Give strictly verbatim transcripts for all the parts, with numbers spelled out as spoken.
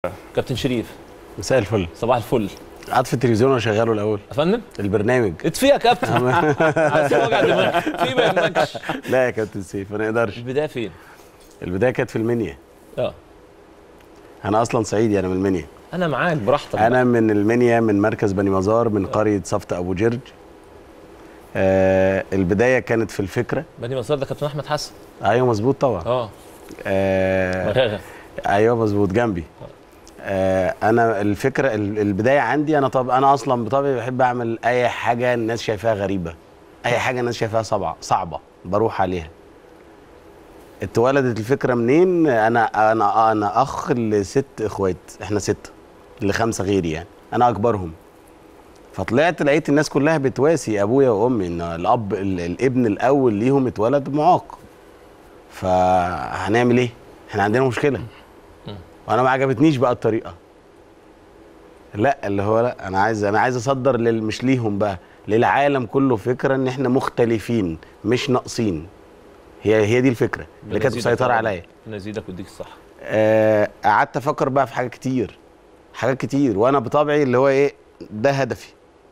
كابتن شريف، مساء الفل. صباح الفل. قعدت في التلفزيون واشغله الاول يا فندم البرنامج. اطفي يا كابتن. عايز وجع دماغ في ما يهمكش. لا يا كابتن سيف ما نقدرش. البدايه فين؟ البدايه كانت في المنيا. اه انا اصلا صعيدي، انا من المنيا. انا معاك براحتك. انا بقى. من المنيا، من مركز بني مزار، من قريه صفت ابو جرج. آه البدايه كانت في الفكره. بني مزار ده كابتن احمد حسن. ايوه مظبوط طبعا. اه آه مغاغه. ايوه مظبوط جنبي. آه انا الفكره البدايه عندي انا، طب انا اصلا بطبعي بحب اعمل اي حاجه الناس شايفاها غريبه، اي حاجه الناس شايفاها صعبه صعبه بروح عليها. اتولدت الفكره منين؟ انا انا انا اخ لست اخوات، احنا سته لخمسه غيري يعني، انا اكبرهم. فطلعت لقيت الناس كلها بتواسي ابويا وامي ان الاب الابن الاول ليهم اتولد معاق. فهنعمل ايه؟ احنا عندنا مشكله. وانا ما عجبتنيش بقى الطريقه. لا اللي هو لا انا عايز انا عايز اصدر لل مش ليهم بقى، للعالم كله فكره ان احنا مختلفين مش ناقصين. هي هي دي الفكره اللي كانت مسيطره عليا. نزيدك واديك الصح. آه قعدت افكر بقى في حاجات كتير، حاجات كتير، وانا بطبعي اللي هو ايه ده هدفي.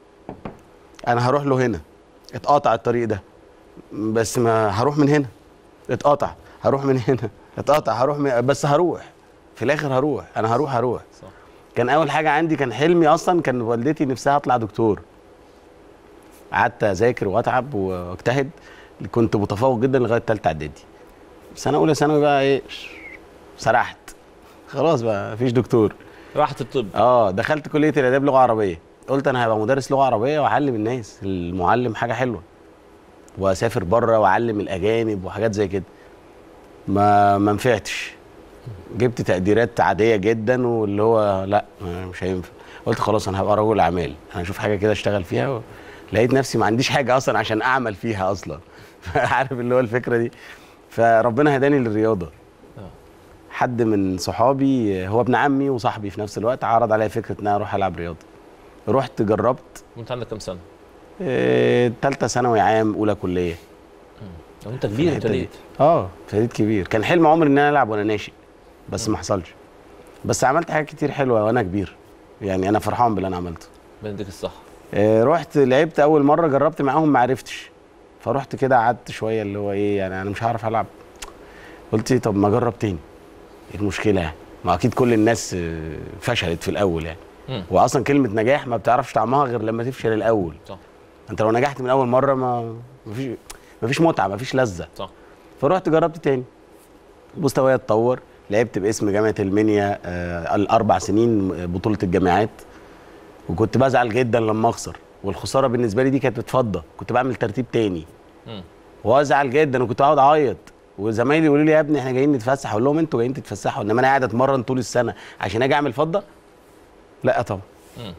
انا هروح له هنا، اتقاطع الطريق ده، بس ما هروح من هنا، اتقاطع هروح من هنا، اتقاطع هروح من... بس هروح في الاخر، هروح انا هروح هروح صح. كان اول حاجه عندي، كان حلمي اصلا، كان والدتي نفسها اطلع دكتور. قعدت اذاكر واتعب واجتهد، كنت متفوق جدا لغايه ثالثه اعدادي. سنه اولى ثانوي بقى ايه، سرحت خلاص بقى مفيش دكتور. راحت الطب. اه دخلت كليه الاداب لغه عربيه، قلت انا هبقى مدرس لغه عربيه واعلم الناس، المعلم حاجه حلوه، واسافر بره واعلم الاجانب وحاجات زي كده. ما ما نفعتش، جبت تقديرات عاديه جدا، واللي هو لا مش هينفع. قلت خلاص انا هبقى رجل اعمال، انا هشوف حاجه كده اشتغل فيها و... لقيت نفسي ما عنديش حاجه اصلا عشان اعمل فيها اصلا. عارف اللي هو الفكره دي. فربنا هداني للرياضه. حد من صحابي هو ابن عمي وصاحبي في نفس الوقت عرض عليا فكره ان انا اروح العب رياضه. رحت جربت. وانت عندك كام سنه؟ إيه ثالثه ثانوي عام اولى كليه. امم انت كبير ابتديت. اه ابتديت كبير، كان حلم عمري ان انا العب وانا ناشئ بس ما حصلش. بس عملت حاجات كتير حلوه وانا كبير، يعني انا فرحان باللي انا عملته. بنديك الصح. إيه رحت لعبت اول مره، جربت معاهم ما عرفتش، فرحت كده قعدت شويه اللي هو ايه يعني انا مش هعرف العب. قلت طب ما اجرب تاني، ايه المشكله يعني؟ ما اكيد كل الناس فشلت في الاول يعني. م. واصلا كلمه نجاح ما بتعرفش طعمها غير لما تفشل الاول. صح. انت لو نجحت من اول مره ما مفيش مفيش متعه، مفيش لذه. صح. فرحت جربت تاني، مستواي اتطور، لعبت باسم جامعه المنيا آه الاربع سنين بطوله الجامعات، وكنت بزعل جدا لما اخسر، والخساره بالنسبه لي دي كانت بتفضى، كنت بعمل ترتيب تاني. م. وازعل جدا وكنت اقعد اعيط، وزمايلي يقولوا لي يا ابني احنا جايين نتفسح، اقول لهم انتوا جايين تتفسحوا، انما انا قاعد اتمرن طول السنه عشان اجي اعمل فضه؟ لا طبعا. م.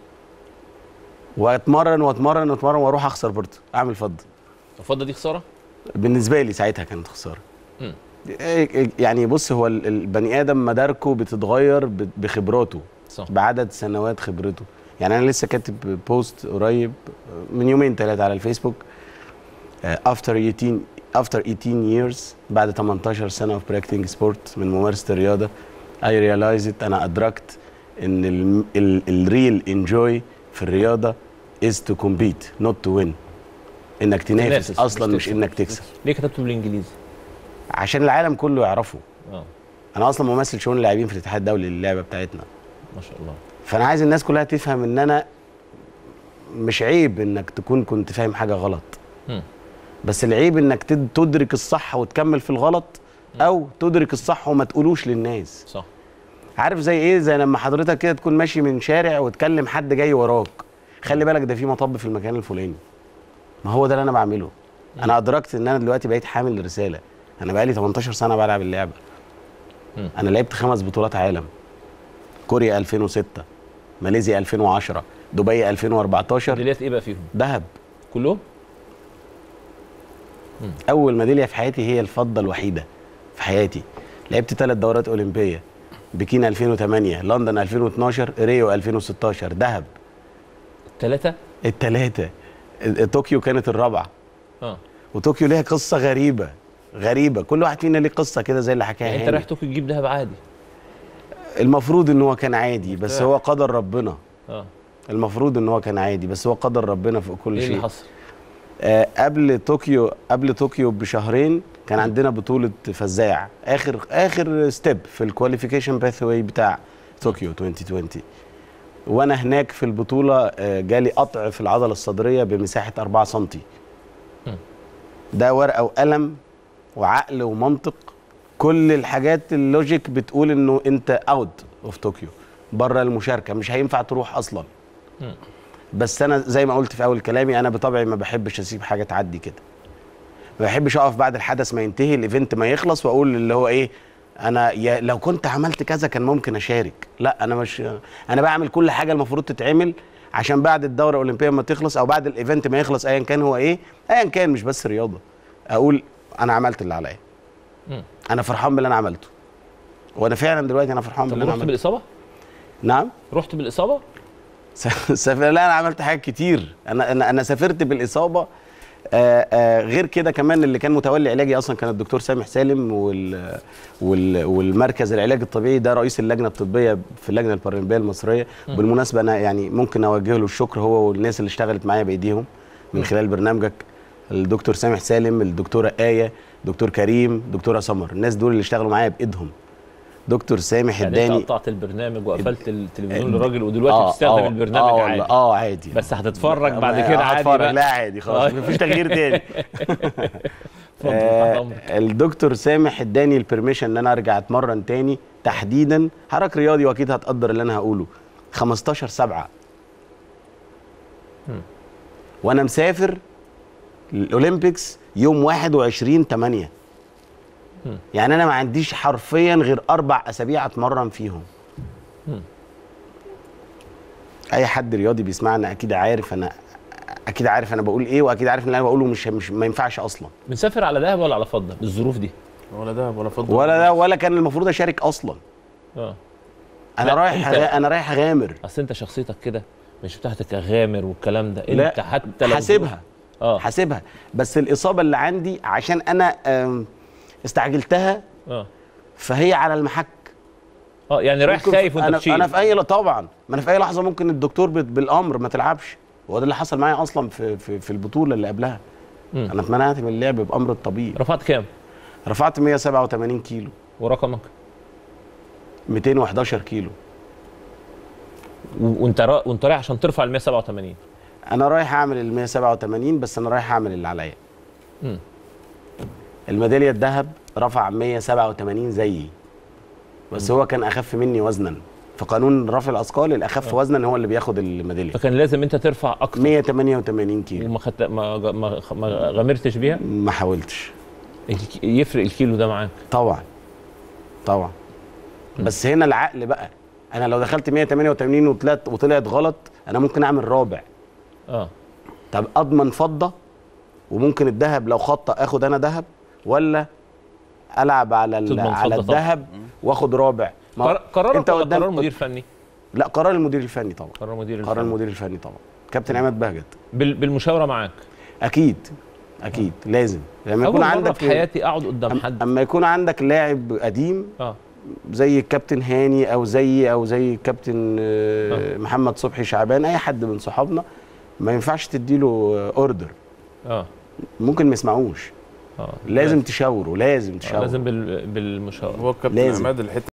واتمرن واتمرن واتمرن واروح اخسر برضه، اعمل فضه. الفضه دي خساره؟ بالنسبه لي ساعتها كانت خساره. م. يعني بص، هو البني ادم مداركه بتتغير بخبراته. صح. بعدد سنوات خبرته. يعني انا لسه كاتب بوست قريب من يومين ثلاثه على الفيسبوك، افتر ثمانية عشر after eighteen years، بعد تمنتاشر سنه of practicing sport، من ممارسه الرياضه، I realized انا ادركت ان الريل انجوي في الرياضه is to compete not to win، انك تنافس اصلا مش, مش انك تكسب. ليه كتبته بالانجليزي؟ عشان العالم كله يعرفه. اه انا اصلا ممثل شؤون اللاعبين في الاتحاد الدولي للعبه بتاعتنا. ما شاء الله. فانا عايز الناس كلها تفهم ان انا مش عيب انك تكون كنت فاهم حاجه غلط. م. بس العيب انك تدرك الصح وتكمل في الغلط، او تدرك الصح وما تقولوش للناس. صح. عارف زي ايه؟ زي لما حضرتك كده تكون ماشي من شارع وتكلم حد جاي وراك، خلي بالك ده في مطب في المكان الفلاني. ما هو ده اللي انا بعمله. م. انا ادركت ان انا دلوقتي بقيت حامل رساله. انا بقالي تمنتاشر سنه بلعب اللعبه. م. انا لعبت خمس بطولات عالم، كوريا ألفين وستة، ماليزيا ألفين وعشرة، دبي ألفين وأربعتاشر. ميداليات ايه بقى فيهم؟ ذهب كلهم؟ اول ميداليه في حياتي هي الفضه الوحيده في حياتي. لعبت ثلاث دورات اولمبيه، بكين ألفين وثمانية، لندن ألفين واثناشر، ريو ألفين وستاشر، ذهب. الثلاثه؟ الثلاثه. طوكيو كانت الرابعه. اه وطوكيو ليها قصه غريبه غريبه، كل واحد فينا ليه قصه كده زي اللي حكاها. يعني انت رايح طوكيو تجيب ذهب عادي؟ المفروض ان هو كان عادي بس مرتاح. هو قدر ربنا. اه المفروض ان هو كان عادي بس هو قدر ربنا في كل ايه شيء. اللي حصل؟ آه قبل طوكيو قبل طوكيو بشهرين كان عندنا بطوله فزاع، اخر اخر ستيب في الكواليفيكيشن باث واي بتاع طوكيو ألفين وعشرين. وانا هناك في البطوله آه جالي قطع في العضله الصدريه بمساحه أربعة سنتي. ده ورقه وقلم وعقل ومنطق، كل الحاجات اللوجيك بتقول انه انت اوت اوف طوكيو، بره المشاركه، مش هينفع تروح اصلا. بس انا زي ما قلت في اول كلامي، انا بطبعي ما بحبش اسيب حاجه تعدي كده. ما بحبش اقف بعد الحدث ما ينتهي، الايفنت ما يخلص، واقول اللي هو ايه، انا يا لو كنت عملت كذا كان ممكن اشارك. لا، انا مش انا بعمل كل حاجه المفروض تتعمل عشان بعد الدوره الاولمبيه ما تخلص او بعد الايفنت ما يخلص، ايا كان هو ايه، ايا كان مش بس رياضه، اقول انا عملت اللي عليا. انا فرحان باللي انا عملته، وانا فعلا دلوقتي انا فرحان باللي انا رحت عملته. بالاصابه؟ نعم. رحت بالاصابه؟ سافر. لا، انا عملت حاجات كتير. انا انا انا سافرت بالاصابه. آآ آآ غير كده كمان، اللي كان متولي علاجي اصلا كان الدكتور سامح سالم، وال وال والمركز العلاج الطبيعي ده رئيس اللجنه الطبيه في اللجنه البارالمبيه المصريه. م. بالمناسبه انا يعني ممكن اوجه له الشكر، هو والناس اللي اشتغلت معايا بايديهم من خلال برنامجك، الدكتور سامح سالم، الدكتوره ايه، دكتور كريم، دكتوره سمر، الناس دول اللي اشتغلوا معايا بايدهم. دكتور سامح يعني اداني. انت قطعت البرنامج وقفلت التلفزيون للراجل ودلوقتي آه بتستخدم آه البرنامج آه عادي؟ اه عادي. بس هتتفرج بعد كده عادي بقى؟ لا عادي خلاص، مفيش تغيير تاني. آه الدكتور سامح اداني البرميشن ان انا ارجع اتمرن تاني، تحديدا حرك رياضي، واكيد هتقدر اللي انا هقوله، خمستاشر سبعة وانا مسافر الاولمبيكس يوم واحد وعشرين تمانية. يعني انا ما عنديش حرفيا غير اربع اسابيع اتمرن فيهم. اي حد رياضي بيسمعنا اكيد عارف انا اكيد عارف انا بقول ايه، واكيد عارف ان انا بقوله مش مش ما ينفعش اصلا. بنسافر على دهب ولا على فضه بالظروف دي؟ ولا دهب ولا فضه ولا ده ولا كان المفروض اشارك اصلا. اه انا رايح غ... انا رايح اغامر. اصل انت شخصيتك كده مش بتاعتك اغامر والكلام ده، لا، انت حتى لو حاسبها. اه حاسبها، بس الاصابه اللي عندي عشان انا استعجلتها، اه فهي على المحك. اه يعني رايح خايف وانت انا بتشيل. انا في اي طبعا، ما انا في اي لحظه ممكن الدكتور بالامر ما تلعبش، وهو ده اللي حصل معايا اصلا في في, في البطوله اللي قبلها. م. انا اتمنعت من اللعب بامر الطبيب. رفعت كام؟ رفعت مية وسبعة وتمانين كيلو. ورقمك؟ ميتين وحداشر كيلو. وانت را... وانت رايح عشان ترفع ال مية وسبعة وتمانين؟ انا رايح اعمل ال مية وسبعة وتمانين، بس انا رايح اعمل اللي عليا. الميداليه الذهب رفع مية وسبعة وتمانين زيي، بس م. هو كان اخف مني وزنا، في قانون رفع الاثقال الاخف وزنا هو اللي بياخد الميداليه، فكان لازم انت ترفع اكتر. مية وتمانية وتمانين كيلو. وما خت... ما ما, ما غامرتش بيها؟ ما حاولتش. يفرق الكيلو ده معاك؟ طبعا طبعا. م. بس هنا العقل بقى، انا لو دخلت مية وتمانية وتمانين وطلعت وطلعت غلط، انا ممكن اعمل رابع. اه طب اضمن فضه، وممكن الذهب لو خطه اخد انا ذهب، ولا العب على على الذهب واخد رابع؟ قرارك ولا قرار مدير فني؟ لا، قرار المدير الفني طبعا. قرار المدير الفني. قرار المدير الفني طبعا، كابتن عماد بهجت. بالمشاوره معاك؟ اكيد اكيد آه. لازم لما يكون عندك في حياتي اقعد قدام حد، اما يكون عندك لاعب قديم اه زي الكابتن هاني او زي او زي الكابتن آه. محمد صبحي شعبان، اي حد من صحابنا، ما ينفعش تديله اوردر. اه ممكن ما يسمعوش. اه لازم تشاوره، لازم تشاوره. آه. لازم بالمشاوره. هو الكابتن عماد الحته